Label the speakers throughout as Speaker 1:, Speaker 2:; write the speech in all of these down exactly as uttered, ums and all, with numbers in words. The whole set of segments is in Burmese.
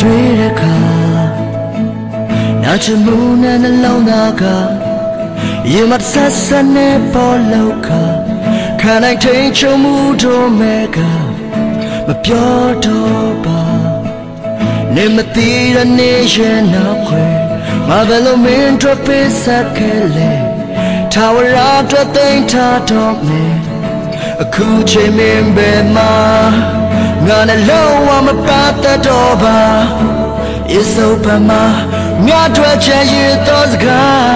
Speaker 1: တွေ့တဲ့အခါနောက်ချမှုနဲ့နှလုံးသားကရင်မဆက်ဆက်နဲ့ပေါ်လောက်ခါခံနိုင်ထိန်ချုံမှုတို့မဲ့ကမပြောတော့ပါနေမသိရနေရဲ့နောက်ခွေမဘယ်လိုမင်းတို့ပေးဆက်ခဲ့လဲထာဝရအတွက်သိမ်းထားတော့မယ်အခုချိန်မင်းပဲမှာငါနဲ့လုံးဝမပတ်သက်တော့ပါ It's over မှာငါတို့ချင်ရတော့စကား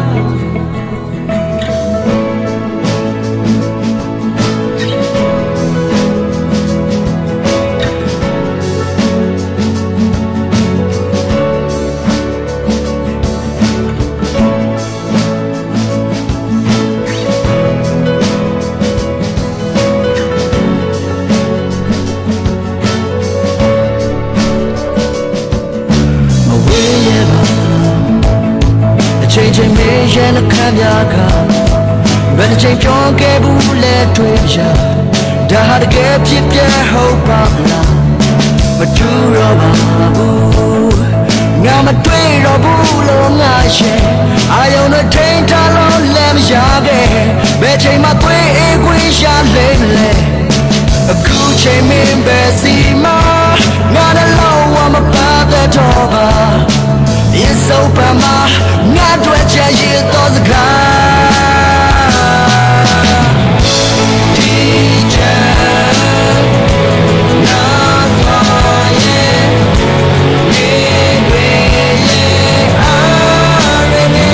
Speaker 1: ချိန်ချိန်မေးရတဲ့ခံရကဘယ်ချိန်ကြောင်းခဲ့ဘူးလဲတွေ့ရဒါဟာတကယ်ဖြစ်ပြဟုတ်ပါလားမထူတော့ပါဘူးငါမတွေ့တော့ဘူးလို့ငါရဲ့အာယုံနဲ့ထိန်ထားလို့လည်းမရခဲ့ဘယ်ချိန်မှတွေ့အေးခွင့်ရလိမ့်မလဲအခုချိန်မင်းပဲစီမငါနဲ့လုံးဝမပတ်သက်တော့ပါ It's over မှာငါတို့ချင်ရတော့စကားဒီချမ်းနာသွားရဲ့နေတွေရဲ့အားရနေ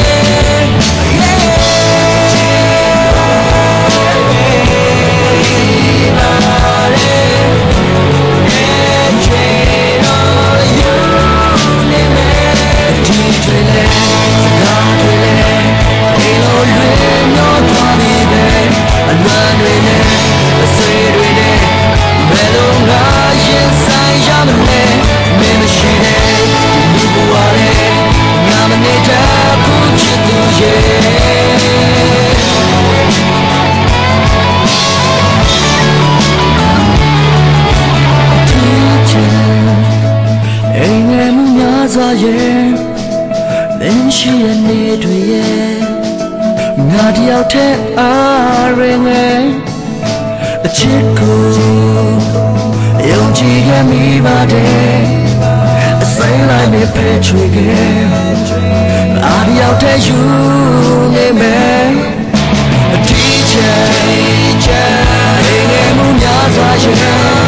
Speaker 1: မင်းရှိတဲ့နေတွေရဲ့ငါတယောက်တည်းအားရငယ်အချစ်ကိုယုံကြည်ခဲ့မိပါတယ်အစိမ်းလိုက်နဲ့ဖယ်ချွေခဲ့အားတယောက်တည်းယူနေမယ်အထီးချင်ချင်ငယ်မှုများစွာရဲ့